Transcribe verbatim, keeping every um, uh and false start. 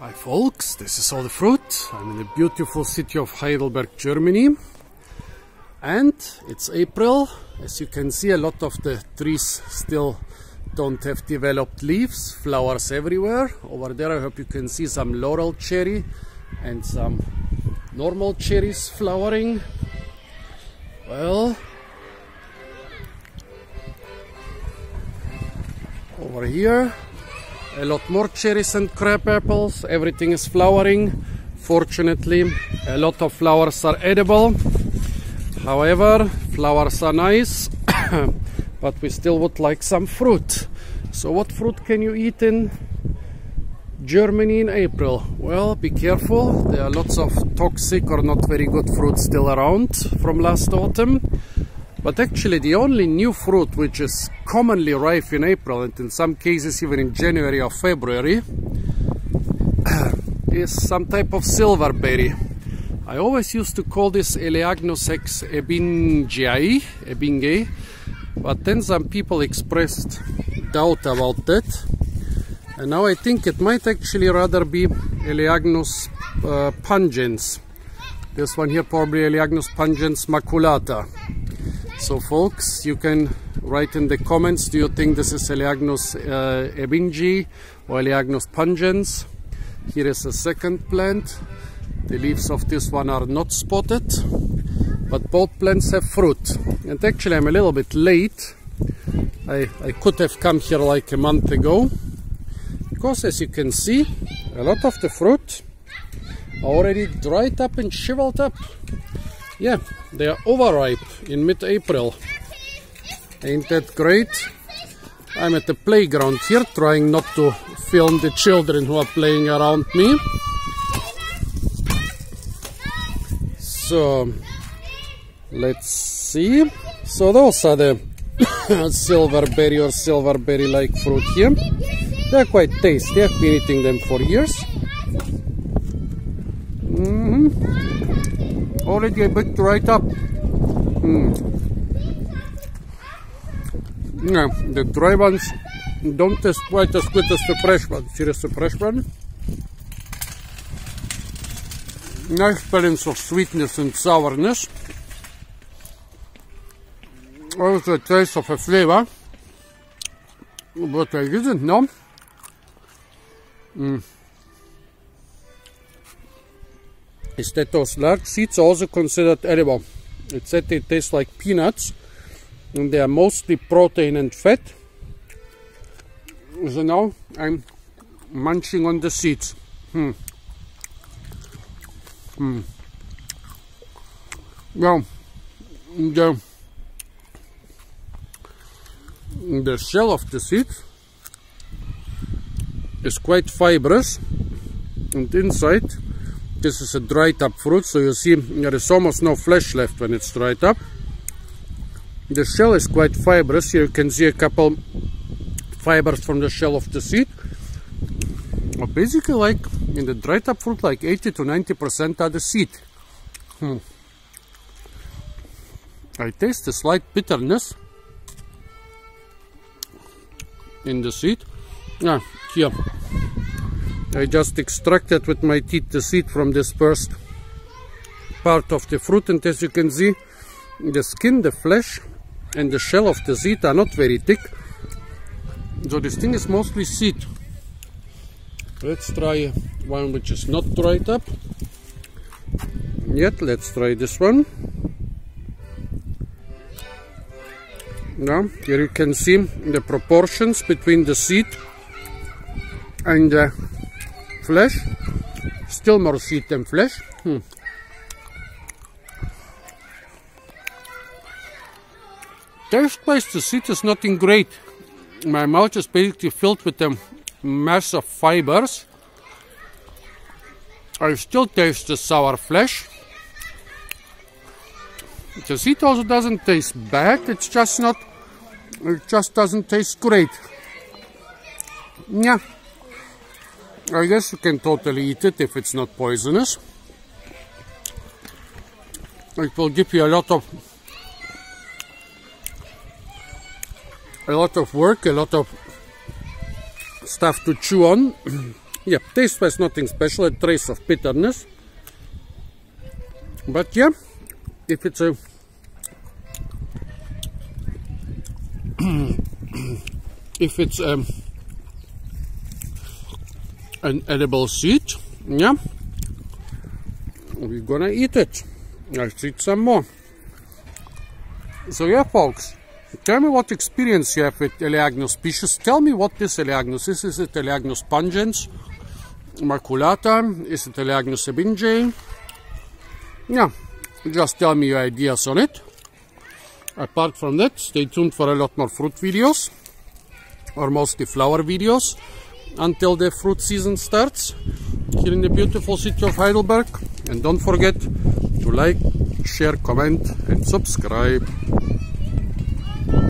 Hi folks, this is all the fruit. I'm in the beautiful city of Heidelberg, Germany. And it's April. As you can see, a lot of the trees still don't have developed leaves, flowers everywhere. Over there I hope you can see some laurel cherry and some normal cherries flowering. Well, over here a lot more cherries and crab apples. Everything is flowering. Fortunately, a lot of flowers are edible. However, flowers are nice, but we still would like some fruit. So what fruit can you eat in Germany in April? Well, be careful. There are lots of toxic or not very good fruit still around from last autumn. But actually the only new fruit which is commonly ripe in April, and in some cases even in January or February, is some type of silverberry. I always used to call this Elaeagnus ex ebingiae, ebingiae, but then some people expressed doubt about that. And now I think it might actually rather be Elaeagnus uh, pungens. This one here probably Elaeagnus pungens maculata. So folks, you can write in the comments, do you think this is Elaeagnus uh, ebingiae or Elaeagnus pungens? Here is a second plant. The leaves of this one are not spotted, but both plants have fruit. And actually I'm a little bit late. I, I could have come here like a month ago, because as you can see, a lot of the fruit are already dried up and shriveled up. Yeah, they are overripe in mid-April. Ain't that great? I'm at the playground here, trying not to film the children who are playing around me. So, let's see. So those are the silverberry or silverberry-like fruit here. They're quite tasty. I've been eating them for years. Mm-hmm. Already a bit dried up. Mm. Yeah, the dry ones don't taste quite as good as the fresh ones. Here is the fresh one. Nice balance of sweetness and sourness. Also a taste of a flavor, but I didn't know. Mm. Is that those large seeds are also considered edible. It said they taste like peanuts, and they are mostly protein and fat. So now I'm munching on the seeds. Hmm. Hmm. Well, the, the shell of the seed is quite fibrous, and inside this is a dried up fruit, so you see there is almost no flesh left when it's dried up. The shell is quite fibrous. Here you can see a couple fibers from the shell of the seed. But basically, like in the dried up fruit, like eighty to ninety percent are the seed. Hmm. I taste a slight bitterness in the seed. Yeah, here. I just extracted with my teeth the seed from this first part of the fruit, and as you can see, the skin, the flesh and the shell of the seed are not very thick. So this thing is mostly seed. Let's try one which is not dried up yet. Let's try this one. Now here you can see the proportions between the seed and the flesh. Still more seed than flesh. Hmm. Taste-wise, the seed is nothing great. My mouth is basically filled with a mass of fibers. I still taste the sour flesh. The seed also doesn't taste bad. It's just not. It just doesn't taste great. Yeah. I guess you can totally eat it if it's not poisonous. It will give you a lot of a lot of work, a lot of stuff to chew on. yeah, taste-wise nothing special, a trace of bitterness. But yeah, if it's a if it's um, an edible seed, yeah, we're gonna eat it. Let's eat some more. So yeah, folks, tell me what experience you have with Elaeagnus species. Tell me what this Elaeagnus is. Is it Elaeagnus pungens, maculata? Is it Elaeagnus ebingei? Yeah, just tell me your ideas on it. Apart from that, stay tuned for a lot more fruit videos, or mostly flower videos, until the fruit season starts here in the beautiful city of Heidelberg. And don't forget to like, share, comment and subscribe.